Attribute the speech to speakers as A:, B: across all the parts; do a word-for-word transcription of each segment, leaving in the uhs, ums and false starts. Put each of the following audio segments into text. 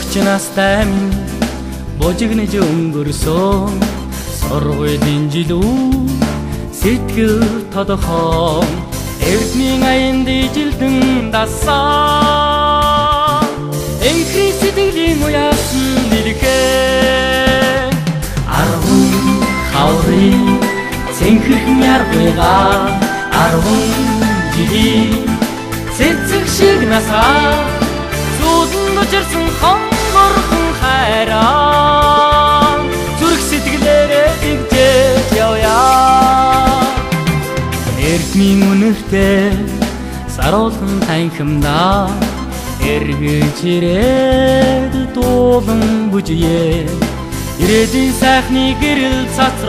A: орчин настай минь божигнэж өнгөрсөн сургуулийн жилүү сэтгэл тодорхой эрдмийн аянд ижилдэн дасан энхри сэтгэлийн уяасан нэлэхээ арван хаврын цэнхэрхэн яргыгаа арван жилийн цэцэг шиг насаа зүүдэн учирсан хонгорхон хайраа зүрх сэтгэлээрээ дэгдэж явъя эрдмийн үнэртэй саруулхан танхимдаа эргэж ирээд дуулан бүжие ирээдүйн сайхны гэрэл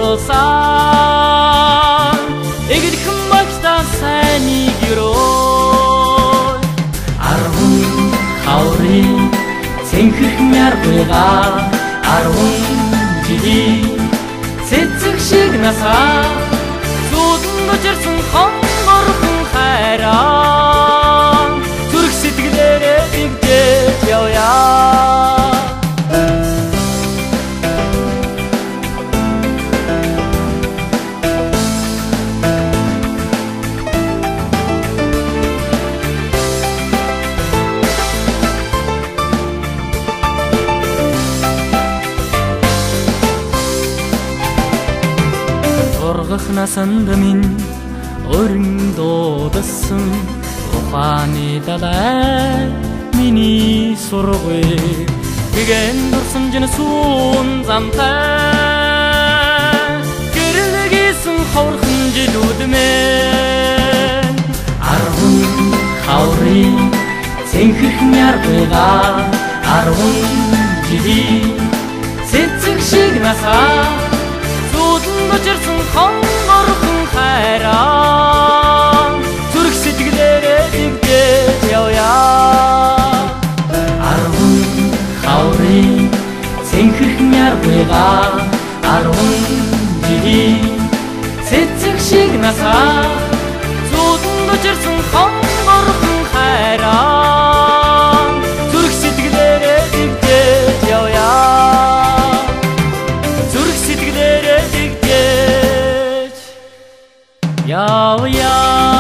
A: цацруулсан эгэлхэн багтаа сайныг өрөө арван хаврын цэнхэрхэн яргыгаа арван жилийн цэцэг шиг насаа зүүдэн учирсан хонгорхон хайраа зүрх сэтгэлээрээ дэгдэж явъя насанд минь өрн дуудсан ухааны далай миний сургуй гэгэн дурсамжин суун замтай гэрэлгийсэн ховрхон жилүүдмэн арван хаврын цэнхэрхэн яргыгаа арван жилийн цэцэг шиг насаа зүүдэн учирсан хонгорхон хайраа зүрх сэтгэлээрээ дэгдэж явъя арван хаврын цэнхэрхэн яргыгаа арван жилийн цэцэг шиг насаа зүүдэн учирсан хонгорхон хайраа зүрх сэтгэлээрээ дэгдэж явъя зүрх сэтгэлээрээ дэгдэж явъя